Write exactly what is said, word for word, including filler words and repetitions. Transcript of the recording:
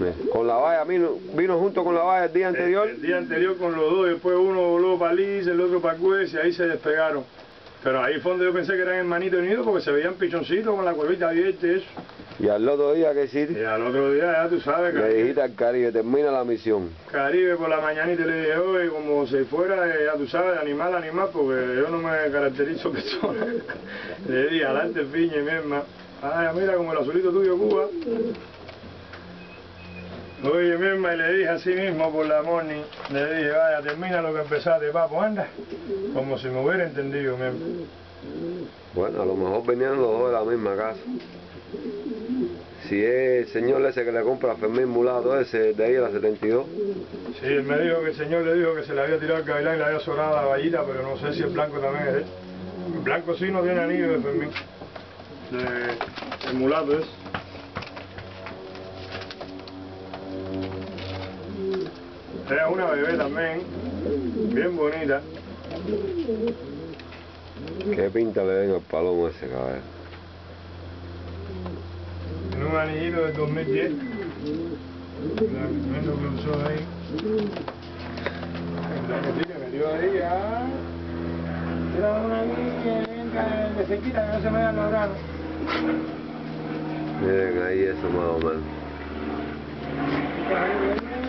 Con la valla, vino, vino junto con la valla el día anterior. El, el día anterior con los dos, después uno voló para Liz, el otro para Cuez, y ahí se despegaron. Pero ahí fue donde yo pensé que eran hermanitos unidos porque se veían pichoncitos con la cuevita abierta y eso. Y al otro día, ¿qué hiciste? Y al otro día, ya tú sabes, le dijiste al Caribe, termina la misión. Caribe por la mañanita le dije, oye, como si fuera, ya tú sabes, animal, animal, porque yo no me caracterizo persona. Le dije, adelante, piña, mi hermano. Ay, mira como el azulito tuyo, Cuba. Oye, mi hermano, y le dije así mismo por la morning, le dije, vaya, termina lo que empezaste, papo, anda. Como si me hubiera entendido, mi hermano. Bueno, a lo mejor venían los dos de la misma casa. Si es el señor ese que le compra a Fermín Mulato, ese de ahí a la setenta y dos. Sí, él me dijo que el señor le dijo que se le había tirado el gavilán y le había sobrado la vallita, pero no sé si el blanco también es él. El blanco sí no tiene anillo de Fermín. De, el mulato es. Era una bebé también, bien bonita. ¿Qué pinta le den al palomo ese, cabrón? En un anillito del dos mil diez. Tremendo cruzó ahí. La que sí que metió ahí ya. Era una niña de cerquita que no se me vean los granos. Miren ahí eso más o menos.